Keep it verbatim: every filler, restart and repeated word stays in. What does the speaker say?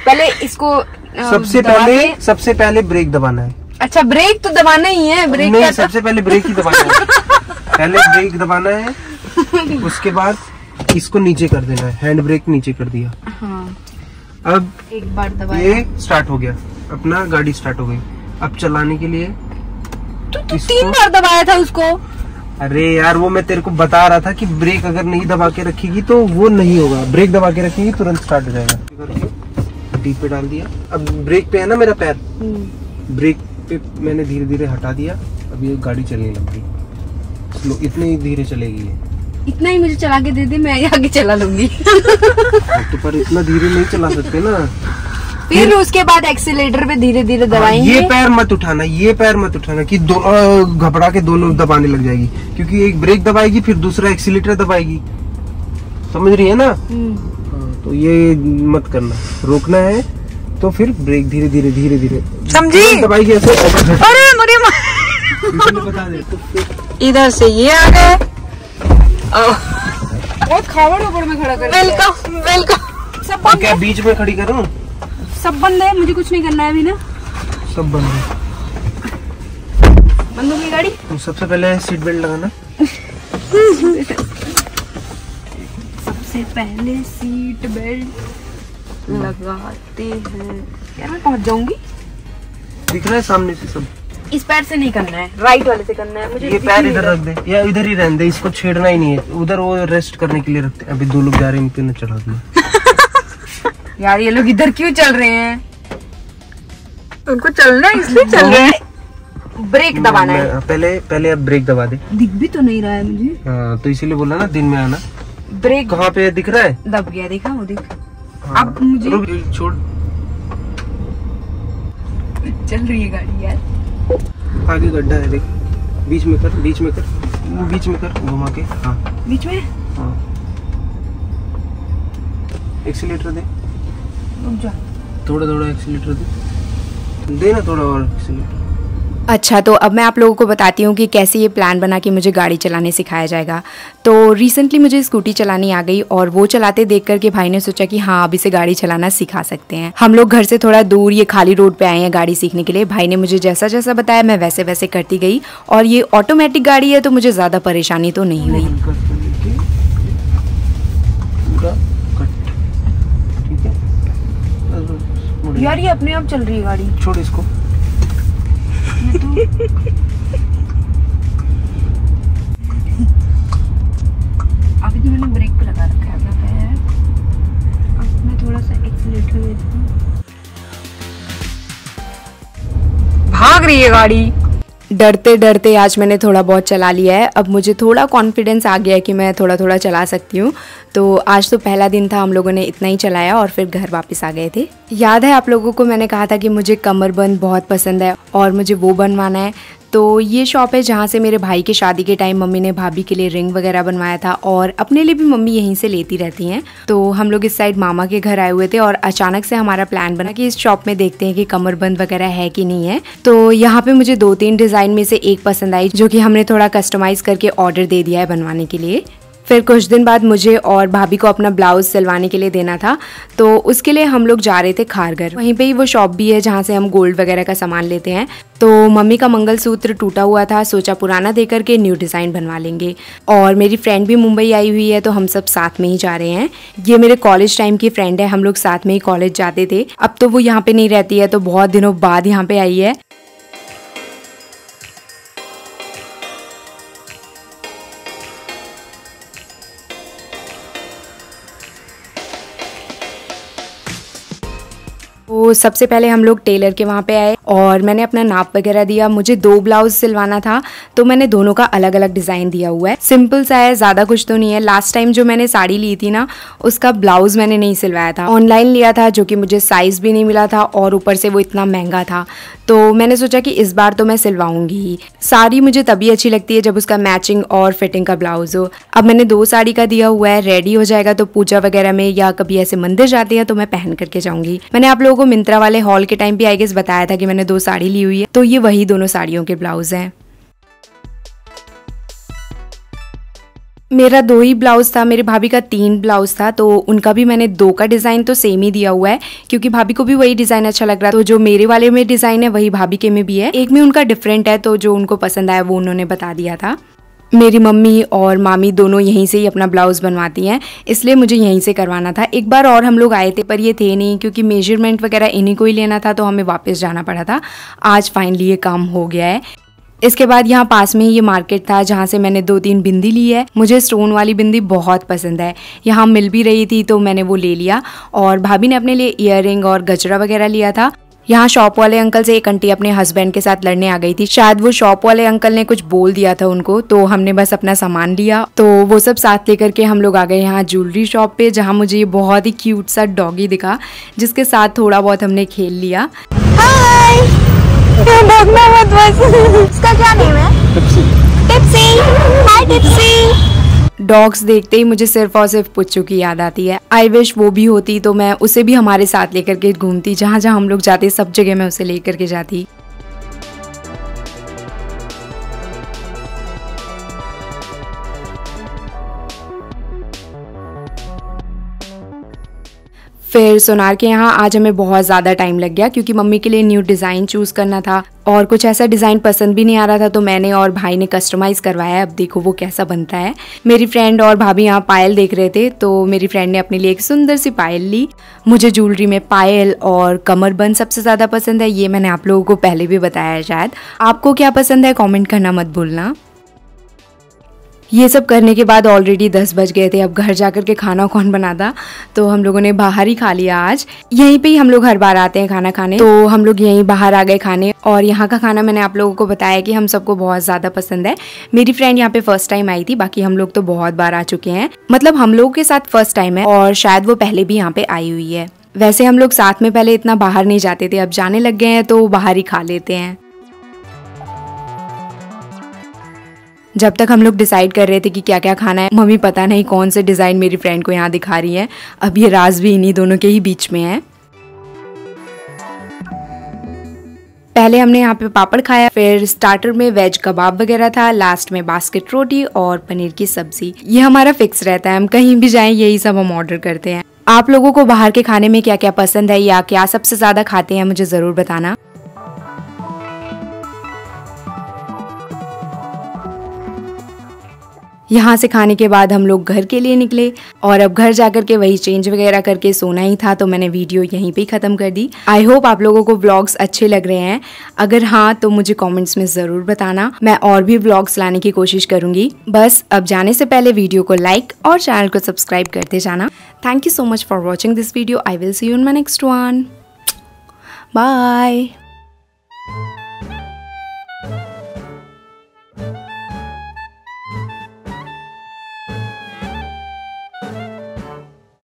पहले इसको सबसे पहले सबसे पहले ब्रेक दबाना है। अच्छा, ब्रेक तो दबाना ही है। ब्रेक नहीं, सबसे पहले ब्रेक ही दबाना है। पहले ब्रेक दबाना है, उसके बाद इसको नीचे कर देना है। हैंड ब्रेक नीचे कर दिया। हाँ। अब एक बार दबाया, ये स्टार्ट हो गया, अपना गाड़ी स्टार्ट हो गई। अब चलाने के लिए तो तू तीन बार दबाया था उसको। अरे यार, वो मैं तेरे को बता रहा था कि ब्रेक अगर नहीं दबा के रखेगी तो वो नहीं होगा। ब्रेक दबा के रखेगी तुरंत स्टार्ट हो जाएगा। डी पे डाल दिया। अब ब्रेक पे है ना मेरा पैर, ब्रेक पे मैंने धीरे धीरे हटा दिया। अब ये गाड़ी चलने लग गई। स्लो, इतने ही धीरे चलेगी ये। इतना ही मुझे चला के दे दे, मैं आगे चला लूंगी। तो पर इतना धीरे नहीं चला सकते ना। फिर उसके बाद एक्सीलेटर पे धीरे धीरे दबाएंगे। ये पैर मत उठाना, ये पैर मत उठाना कि दोनों घबरा के दोनों दबाने लग जाएगी, क्योंकि एक ब्रेक दबाएगी फिर दूसरा एक्सीलेटर दबाएगी। समझ रही है ना? तो ये मत करना, रोकना है तो फिर ब्रेक धीरे धीरे धीरे धीरे समझी दबाएगी ऐसे। अरे मुझे बता दे तो इधर से ये आ गए। बहुत खावड़ ऊपर में खड़ा कर। Welcome welcome. सब बंद क्या बीच में खड़ी करूं? सब बंद है, मुझे कुछ नहीं करना है अभी ना। सब बंद है। बंद होगी गाड़ी। तो सबसे पहले सीट बेल्ट लगाना। सबसे पहले सीट बेल्ट लगाते हैं। यार मैं पहुंच जाऊंगी। दिख रहा है सामने से सब? इस पैर से नहीं करना है, राइट वाले से करना है मुझे। ये पैर इधर रख दे या इधर ही रहने दे, इसको छेड़ना ही नहीं है। उधर वो रेस्ट करने के लिए रखते हैं। अभी दो लोग जा रहे हैं, इनको न चढ़ा दिया। यार ये लोग इधर क्यों चल रहे हैं? उनको चलना है इसलिए चल रहे हैं। ब्रेक दबाना है पहले। पहले अब ब्रेक दबा दे। दिख भी तो नहीं रहा है मुझे। हाँ, तो इसीलिए बोला ना दिन में आना। ब्रेक कहाँ पे दिख रहा है? दब गया, देखा वो दिख। हाँ, अब मुझे रुक, छोड़। चल रही है गाड़ी यार। आगे गड्ढा है देख, बीच में कर, बीच में कर, बीच में कर, घुमा के। हाँ बीच में। हाँ, एक्सीलेटर दे। रुक जा, थोड़ा थोड़ा एक्सीलेटर दे, दे ना थोड़ा और एक्सीलेटर। अच्छा, तो अब मैं आप लोगों को बताती हूँ कि कैसे ये प्लान बना कि मुझे गाड़ी चलाने सिखाया जाएगा। तो रिसेंटली मुझे स्कूटी चलानी आ गई और वो चलाते देख कर के भाई ने सोचा कि हाँ, अब इसे गाड़ी चलाना सिखा सकते हैं। हम लोग घर से थोड़ा दूर ये खाली रोड पे आए हैं गाड़ी सीखने के लिए। भाई ने मुझे जैसा जैसा बताया मैं वैसे वैसे करती गई और ये ऑटोमेटिक गाड़ी है तो मुझे ज़्यादा परेशानी तो नहीं हुई। यार ये अपने आप चल रही है गाड़ी। छोड़ इसको। अभी तो मैंने ब्रेक पे लगा रखा है अपना पैर। अब मैं थोड़ा सा एक्सीलेटर देती हूँ। भाग रही है गाड़ी। डरते डरते आज मैंने थोड़ा बहुत चला लिया है। अब मुझे थोड़ा कॉन्फिडेंस आ गया है कि मैं थोड़ा थोड़ा चला सकती हूँ। तो आज तो पहला दिन था, हम लोगों ने इतना ही चलाया और फिर घर वापस आ गए थे। याद है आप लोगों को मैंने कहा था कि मुझे कमरबंद बहुत पसंद है और मुझे वो बनवाना है। तो ये शॉप है जहाँ से मेरे भाई के शादी के टाइम मम्मी ने भाभी के लिए रिंग वगैरह बनवाया था और अपने लिए भी मम्मी यहीं से लेती रहती हैं। तो हम लोग इस साइड मामा के घर आए हुए थे और अचानक से हमारा प्लान बना कि इस शॉप में देखते हैं कि कमरबंद वगैरह है कि नहीं है। तो यहाँ पे मुझे दो तीन डिज़ाइन में से एक पसंद आई, जो कि हमने थोड़ा कस्टमाइज़ करके ऑर्डर दे दिया है बनवाने के लिए। फिर कुछ दिन बाद मुझे और भाभी को अपना ब्लाउज सिलवाने के लिए देना था, तो उसके लिए हम लोग जा रहे थे खारघर। वहीं पे ही वो शॉप भी है जहाँ से हम गोल्ड वगैरह का सामान लेते हैं। तो मम्मी का मंगलसूत्र टूटा हुआ था, सोचा पुराना दे करके न्यू डिज़ाइन बनवा लेंगे। और मेरी फ्रेंड भी मुंबई आई हुई है तो हम सब साथ में ही जा रहे हैं। ये मेरे कॉलेज टाइम की फ्रेंड है, हम लोग साथ में ही कॉलेज जाते थे। अब तो वो यहाँ पे नहीं रहती है, तो बहुत दिनों बाद यहाँ पे आई है। तो सबसे पहले हम लोग टेलर के वहाँ पे आए और मैंने अपना नाप वगैरह दिया। मुझे दो ब्लाउज सिलवाना था तो मैंने दोनों का अलग अलग डिज़ाइन दिया हुआ है। सिंपल सा है, ज़्यादा कुछ तो नहीं है। लास्ट टाइम जो मैंने साड़ी ली थी ना, उसका ब्लाउज मैंने नहीं सिलवाया था, ऑनलाइन लिया था, जो कि मुझे साइज़ भी नहीं मिला था और ऊपर से वो इतना महंगा था। तो मैंने सोचा कि इस बार तो मैं सिलवाऊंगी ही। साड़ी मुझे तभी अच्छी लगती है जब उसका मैचिंग और फिटिंग का ब्लाउज हो। अब मैंने दो साड़ी का दिया हुआ है, रेडी हो जाएगा तो पूजा वगैरह में या कभी ऐसे मंदिर जाते हैं तो मैं पहन करके जाऊंगी। मैंने आप लोगों को मिंत्रा वाले हॉल के टाइम पे आई गेस बताया था कि मैंने दो साड़ी ली हुई है, तो ये वही दोनों साड़ियों के ब्लाउज हैं। मेरा दो ही ब्लाउज था, मेरी भाभी का तीन ब्लाउज था, तो उनका भी मैंने दो का डिज़ाइन तो सेम ही दिया हुआ है क्योंकि भाभी को भी वही डिज़ाइन अच्छा लग रहा है। तो जो मेरे वाले में डिज़ाइन है वही भाभी के में भी है, एक में उनका डिफरेंट है, तो जो उनको पसंद आया वो उन्होंने बता दिया था। मेरी मम्मी और मामी दोनों यहीं से ही अपना ब्लाउज़ बनवाती हैं, इसलिए मुझे यहीं से करवाना था। एक बार और हम लोग आए थे पर ये थे नहीं क्योंकि मेजरमेंट वगैरह इन्हीं को ही लेना था, तो हमें वापस जाना पड़ा था। आज फाइनली ये काम हो गया है। इसके बाद यहाँ पास में ही ये मार्केट था जहाँ से मैंने दो तीन बिंदी ली है। मुझे स्टोन वाली बिंदी बहुत पसंद है, यहाँ मिल भी रही थी तो मैंने वो ले लिया। और भाभी ने अपने लिए ईयररिंग और गजरा वगैरह लिया था। यहाँ शॉप वाले अंकल से एक आंटी अपने हस्बैंड के साथ लड़ने आ गई थी, शायद वो शॉप वाले अंकल ने कुछ बोल दिया था उनको, तो हमने बस अपना सामान लिया। तो वो सब साथ लेकर के हम लोग आ गए यहाँ ज्वेलरी शॉप पे, जहाँ मुझे ये बहुत ही क्यूट सा डॉगी दिखा जिसके साथ थोड़ा बहुत हमने खेल लिया। हाय, भागना मत बस। इसका क्या नेम है? Tipsy. Tipsy, hi Tipsy. Dogs देखते ही मुझे सिर्फ और सिर्फ पुच्चू की याद आती है। आई विश वो भी होती तो मैं उसे भी हमारे साथ लेकर के घूमती, जहाँ जहाँ हम लोग जाते सब जगह मैं उसे लेकर के जाती। फिर सोनार के यहाँ आज हमें बहुत ज़्यादा टाइम लग गया क्योंकि मम्मी के लिए न्यू डिज़ाइन चूज़ करना था और कुछ ऐसा डिज़ाइन पसंद भी नहीं आ रहा था, तो मैंने और भाई ने कस्टमाइज़ करवाया। अब देखो वो कैसा बनता है। मेरी फ्रेंड और भाभी यहाँ पायल देख रहे थे, तो मेरी फ्रेंड ने अपने लिए एक सुंदर सी पायल ली। मुझे ज्वेलरी में पायल और कमरबंद सबसे ज़्यादा पसंद है, ये मैंने आप लोगों को पहले भी बताया है। शायद आपको क्या पसंद है कॉमेंट करना मत भूलना। ये सब करने के बाद ऑलरेडी दस बज गए थे। अब घर जाकर के खाना कौन बनाता, तो हम लोगों ने बाहर ही खा लिया। आज यहीं पे ही हम लोग हर बार आते हैं खाना खाने, तो हम लोग यहीं बाहर आ गए खाने। और यहाँ का खाना मैंने आप लोगों को बताया कि हम सबको बहुत ज़्यादा पसंद है। मेरी फ्रेंड यहाँ पे फर्स्ट टाइम आई थी, बाकी हम लोग तो बहुत बार आ चुके हैं। मतलब हम लोगों के साथ फर्स्ट टाइम है और शायद वो पहले भी यहाँ पे आई हुई है। वैसे हम लोग साथ में पहले इतना बाहर नहीं जाते थे, अब जाने लग गए हैं तो बाहर ही खा लेते हैं। जब तक हम लोग डिसाइड कर रहे थे कि क्या क्या खाना है, मम्मी पता नहीं कौन से डिज़ाइन मेरी फ्रेंड को यहाँ दिखा रही है। अब ये राज भी इन्हीं दोनों के ही बीच में है। पहले हमने यहाँ पे पापड़ खाया, फिर स्टार्टर में वेज कबाब वगैरह था, लास्ट में बास्केट रोटी और पनीर की सब्जी। ये हमारा फिक्स रहता है, हम कहीं भी जाएं यही सब हम ऑर्डर करते हैं। आप लोगों को बाहर के खाने में क्या क्या पसंद है या क्या सबसे ज़्यादा खाते हैं मुझे ज़रूर बताना। यहाँ से खाने के बाद हम लोग घर के लिए निकले और अब घर जाकर के वही चेंज वगैरह करके सोना ही था, तो मैंने वीडियो यहीं पे ही ख़त्म कर दी। आई होप आप लोगों को व्लॉग्स अच्छे लग रहे हैं। अगर हाँ तो मुझे कमेंट्स में ज़रूर बताना, मैं और भी व्लॉग्स लाने की कोशिश करूँगी। बस अब जाने से पहले वीडियो को लाइक और चैनल को सब्सक्राइब करते जाना। Thank you so much for watching this video. I will see you in my next one. Bye.